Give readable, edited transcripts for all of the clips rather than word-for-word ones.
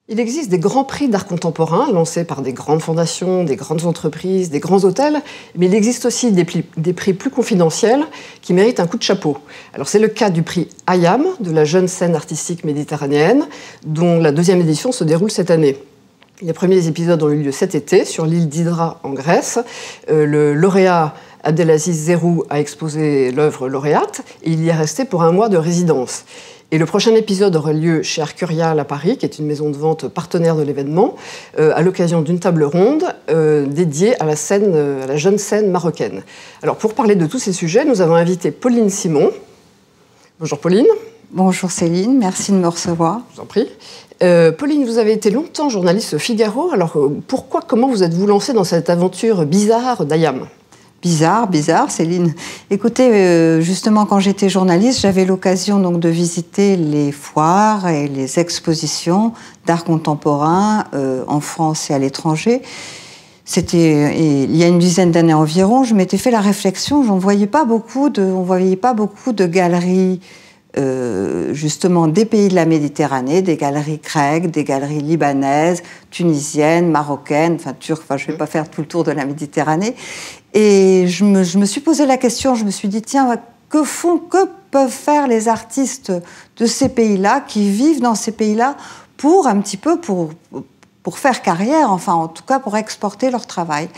Il existe des grands prix d'art contemporain lancés par des grandes fondations, des grandes entreprises, des grands hôtels, mais il existe aussi des prix plus confidentiels qui méritent un coup de chapeau. Alors c'est le cas du prix IAM de la jeune scène artistique méditerranéenne, dont la 2e édition se déroule cette année. Les premiers épisodes ont eu lieu cet été sur l'île d'Hydra en Grèce. Le lauréat Abdelaziz Zerrou a exposé l'œuvre lauréate et il y est resté pour un mois de résidence. Et le prochain épisode aura lieu chez Arcurial à Paris, qui est une maison de vente partenaire de l'événement, à l'occasion d'une table ronde dédiée à la jeune scène marocaine. Alors pour parler de tous ces sujets, nous avons invité Pauline Simon. Bonjour Pauline. Bonjour Céline, merci de me recevoir. Je vous en prie. Pauline, vous avez été longtemps journaliste au Figaro. Alors comment vous êtes-vous lancée dans cette aventure bizarre d'IAM ? Bizarre, Céline. Écoutez, justement, quand j'étais journaliste, j'avais l'occasion donc de visiter les foires et les expositions d'art contemporain en France et à l'étranger. C'était il y a une dizaine d'années environ. Je m'étais fait la réflexion, on voyait pas beaucoup de galeries. Justement des pays de la Méditerranée, des galeries grecques, des galeries libanaises, tunisiennes, marocaines, turques, je ne vais pas faire tout le tour de la Méditerranée. Et je me suis posé la question, je me suis dit, tiens, que peuvent faire les artistes de ces pays-là, qui vivent dans ces pays-là, pour faire carrière, enfin en tout cas pour exporter leur travail.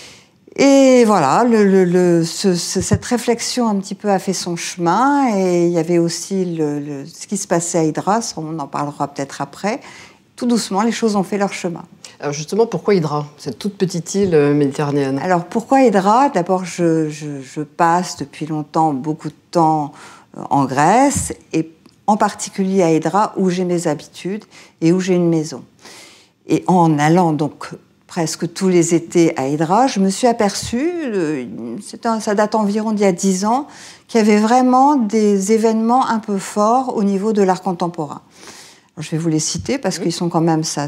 Et voilà, cette réflexion un petit peu a fait son chemin, et il y avait aussi ce qui se passait à Hydra, on en parlera peut-être après. Tout doucement, les choses ont fait leur chemin. Alors justement, pourquoi Hydra, cette toute petite île méditerranéenne? Alors pourquoi Hydra? D'abord, je passe depuis longtemps beaucoup de temps en Grèce, et en particulier à Hydra, où j'ai mes habitudes et où j'ai une maison. Et en allant donc presque tous les étés à Hydra, je me suis aperçue, ça date environ d'il y a 10 ans, qu'il y avait vraiment des événements un peu forts au niveau de l'art contemporain. Alors, je vais vous les citer parce qu'ils sont quand même, ça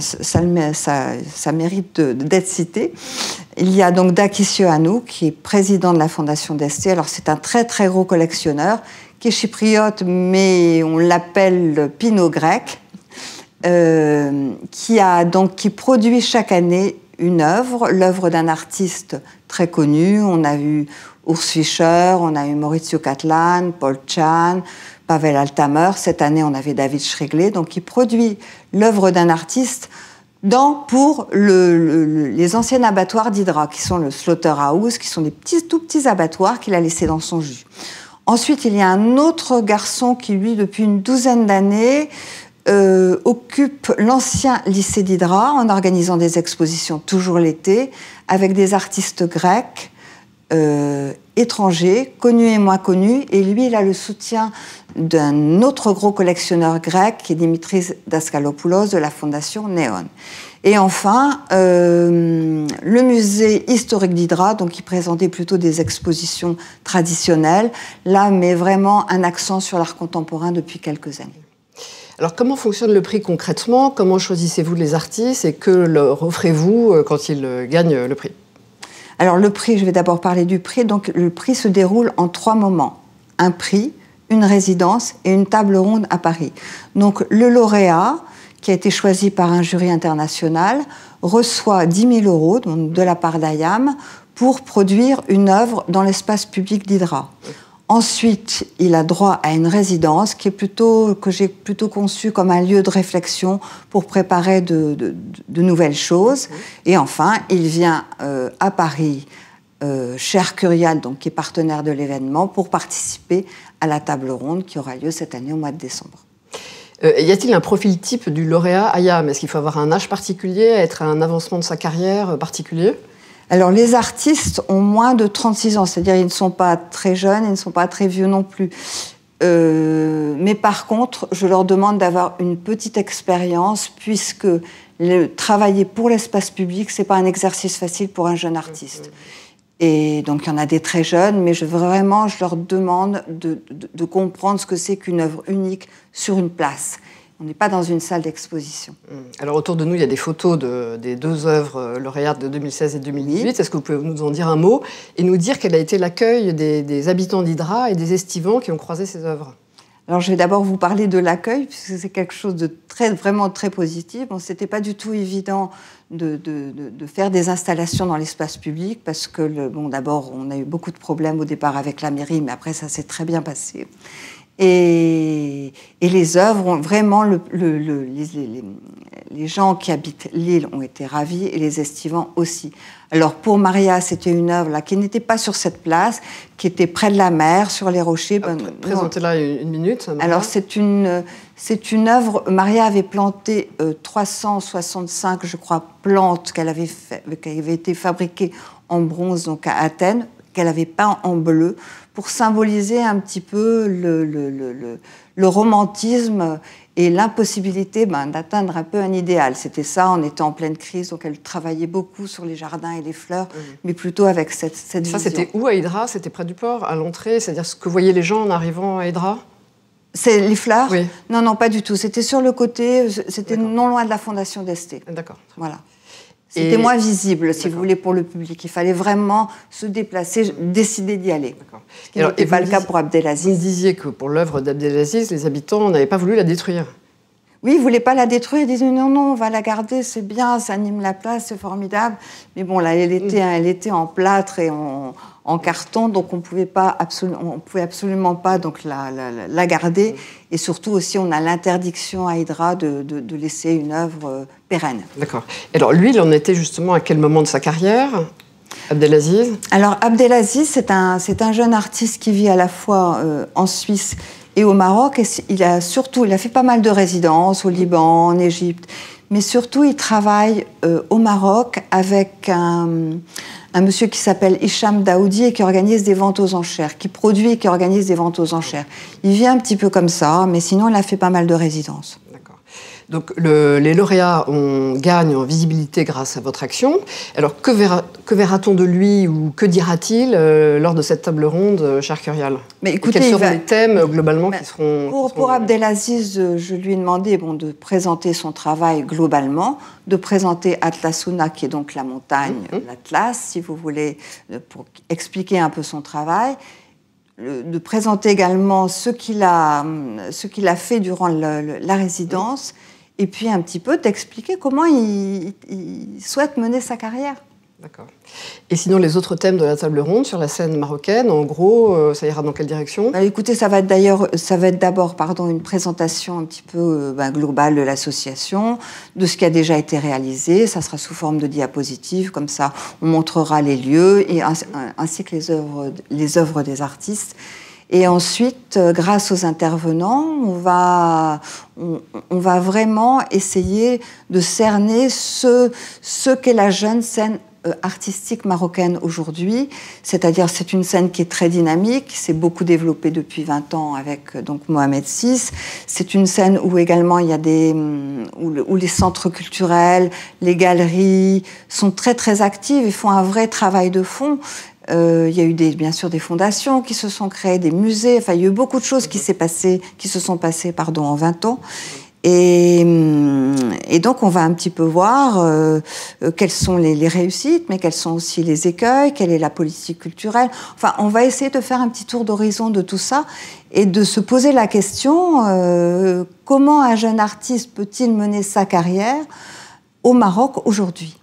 mérite d'être cité. Il y a donc Dakis Ioannou, qui est président de la Fondation d'Este. Alors c'est un très très gros collectionneur, qui est chypriote, mais on l'appelle Pinot grec, qui produit chaque année une œuvre, l'œuvre d'un artiste très connu. On a eu Urs Fischer, on a eu Maurizio Cattelan, Paul Chan, Pavel Altamer. Cette année, on avait David Schregley. Donc, il produit l'œuvre d'un artiste pour les anciens abattoirs d'Hydra, qui sont le Slaughterhouse, qui sont des tout petits abattoirs qu'il a laissés dans son jus. Ensuite, il y a un autre garçon qui, lui, depuis une douzaine d'années, occupe l'ancien lycée d'Hydra en organisant des expositions toujours l'été avec des artistes grecs, étrangers, connus et moins connus. Et lui, il a le soutien d'un autre gros collectionneur grec qui est Dimitris Daskalopoulos de la fondation Néon. Et enfin, le musée historique d'Hydra, donc qui présentait plutôt des expositions traditionnelles, là met vraiment un accent sur l'art contemporain depuis quelques années. Alors, comment fonctionne le prix concrètement? Comment choisissez-vous les artistes et que leur offrez-vous quand ils gagnent le prix? Alors, le prix, je vais d'abord parler du prix. Donc, le prix se déroule en 3 moments. Un prix, une résidence et une table ronde à Paris. Donc, le lauréat, qui a été choisi par un jury international, reçoit 10 000 € donc de la part d'IAM pour produire une œuvre dans l'espace public d'Hydra. Ensuite, il a droit à une résidence que j'ai plutôt conçue comme un lieu de réflexion pour préparer de nouvelles choses. Et enfin, il vient à Paris, chez Arcurial, donc, qui est partenaire de l'événement, pour participer à la table ronde qui aura lieu cette année au mois de décembre. Y a-t-il un profil type du lauréat IAM? Est-ce qu'il faut avoir un âge particulier, être à un avancement de sa carrière particulier? Alors, les artistes ont moins de 36 ans, c'est-à-dire ils ne sont pas très jeunes, ils ne sont pas très vieux non plus. Mais par contre, je leur demande d'avoir une petite expérience, puisque travailler pour l'espace public, ce n'est pas un exercice facile pour un jeune artiste. Et donc, il y en a des très jeunes, mais je leur demande de comprendre ce que c'est qu'une œuvre unique sur une place. On n'est pas dans une salle d'exposition. Alors, autour de nous, il y a des photos des 2 œuvres lauréates de 2016 et 2018. Oui. Est-ce que vous pouvez nous en dire un mot et nous dire quel a été l'accueil des habitants d'Hydra et des estivants qui ont croisé ces œuvres? Alors, je vais d'abord vous parler de l'accueil, puisque c'est quelque chose de vraiment très positif. Bon, c'était pas du tout évident de faire des installations dans l'espace public, parce que, d'abord, on a eu beaucoup de problèmes au départ avec la mairie, mais après, ça s'est très bien passé. Et les œuvres ont vraiment, les gens qui habitent l'île ont été ravis, et les estivants aussi. Alors pour Maria, c'était une œuvre là, qui n'était pas sur cette place, qui était près de la mer, sur les rochers. Présentez-la une minute. Maria. Alors c'est une œuvre, Maria avait planté 365, je crois, plantes qui avaient été fabriquées en bronze, donc à Athènes, qu'elle avait peint en bleu, pour symboliser un petit peu le romantisme et l'impossibilité d'atteindre un peu un idéal. C'était ça, on était en pleine crise, donc elle travaillait beaucoup sur les jardins et les fleurs, mais plutôt avec cette vision. Ça, c'était où à Hydra? C'était près du port, à l'entrée? C'est-à-dire ce que voyaient les gens en arrivant à Hydra? C'est les fleurs? Oui. Non, pas du tout. C'était sur le côté, c'était non loin de la Fondation d'Este. D'accord. Voilà. C'était moins visible, si vous voulez, pour le public. Il fallait vraiment se déplacer, décider d'y aller. Ce qui n'était pas le cas pour Abdelaziz. Vous me disiez que pour l'œuvre d'Abdelaziz, les habitants n'avaient pas voulu la détruire. Oui, ils ne voulaient pas la détruire. Ils disaient non, on va la garder, c'est bien, ça anime la place, c'est formidable. Mais bon, là, elle était en plâtre et en carton, donc on pouvait absolument pas donc la garder. Et surtout aussi, on a l'interdiction à Hydra de laisser une œuvre pérenne. D'accord. Alors lui, il en était justement à quel moment de sa carrière, Abdelaziz? Alors Abdelaziz, c'est un jeune artiste qui vit à la fois en Suisse et au Maroc. Et il a fait pas mal de résidences au Liban, en Égypte. Mais surtout, il travaille au Maroc avec un monsieur qui s'appelle Hicham Daoudi et qui organise des ventes aux enchères, qui produit et qui organise des ventes aux enchères. Il vit un petit peu comme ça, mais sinon, il a fait pas mal de résidences. D'accord. Donc, les lauréats gagnent en visibilité grâce à votre action. Alors, que verra-t-on de lui ou que dira-t-il lors de cette table ronde charcuriale? Mais écoutez, quels seront les thèmes, globalement, qui seront... Pour Abdelaziz, je lui ai demandé de présenter son travail globalement, de présenter Atlasuna, qui est donc la montagne, l'Atlas, si vous voulez, pour expliquer un peu son travail, de présenter également ce qu'il a fait durant la résidence, et puis un petit peu d'expliquer comment il souhaite mener sa carrière. D'accord. Et sinon, les autres thèmes de la table ronde sur la scène marocaine, en gros, ça ira dans quelle direction? Écoutez, ça va être d'abord une présentation un petit peu globale de l'association, de ce qui a déjà été réalisé. Ça sera sous forme de diapositives, comme ça on montrera les lieux, ainsi que les œuvres des artistes. Et ensuite, grâce aux intervenants, on va vraiment essayer de cerner ce qu'est la jeune scène artistique marocaine aujourd'hui, c'est-à-dire c'est une scène qui est très dynamique, qui s'est beaucoup développée depuis 20 ans avec donc Mohamed VI. C'est une scène où également il y a où les centres culturels, les galeries sont très très actives et font un vrai travail de fond. Il y a eu bien sûr des fondations qui se sont créées, des musées, enfin il y a eu beaucoup de choses qui se sont passées en 20 ans. Et donc on va un petit peu voir quelles sont les réussites, mais quels sont aussi les écueils, quelle est la politique culturelle. Enfin, on va essayer de faire un petit tour d'horizon de tout ça et de se poser la question comment un jeune artiste peut-il mener sa carrière au Maroc aujourd'hui?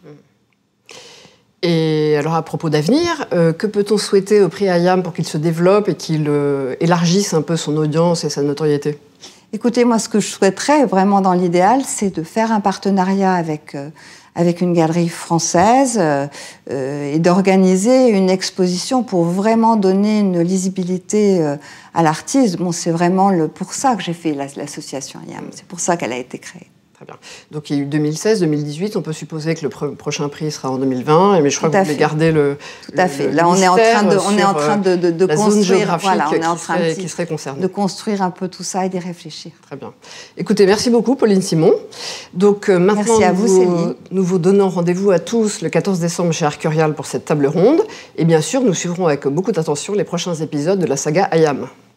Et alors, à propos d'avenir, que peut-on souhaiter au prix IAM pour qu'il se développe et qu'il élargisse un peu son audience et sa notoriété? Écoutez, moi, ce que je souhaiterais vraiment dans l'idéal, c'est de faire un partenariat avec une galerie française et d'organiser une exposition pour vraiment donner une lisibilité à l'artiste. Bon, c'est vraiment pour ça que j'ai fait l'association IAM. C'est pour ça qu'elle a été créée. Très bien. Donc il y a eu 2016, 2018, on peut supposer que le prochain prix sera en 2020, mais je crois que vous voulez garder Tout à fait. Là, on est en train de construire, voilà, on est en train qui serait concernée. De construire un peu tout ça et d'y réfléchir. Très bien. Écoutez, merci beaucoup Pauline Simon. Donc maintenant, merci à vous, Céline. Nous vous donnons rendez-vous à tous le 14 décembre chez Arcurial pour cette table ronde. Et bien sûr, nous suivrons avec beaucoup d'attention les prochains épisodes de la saga IAM.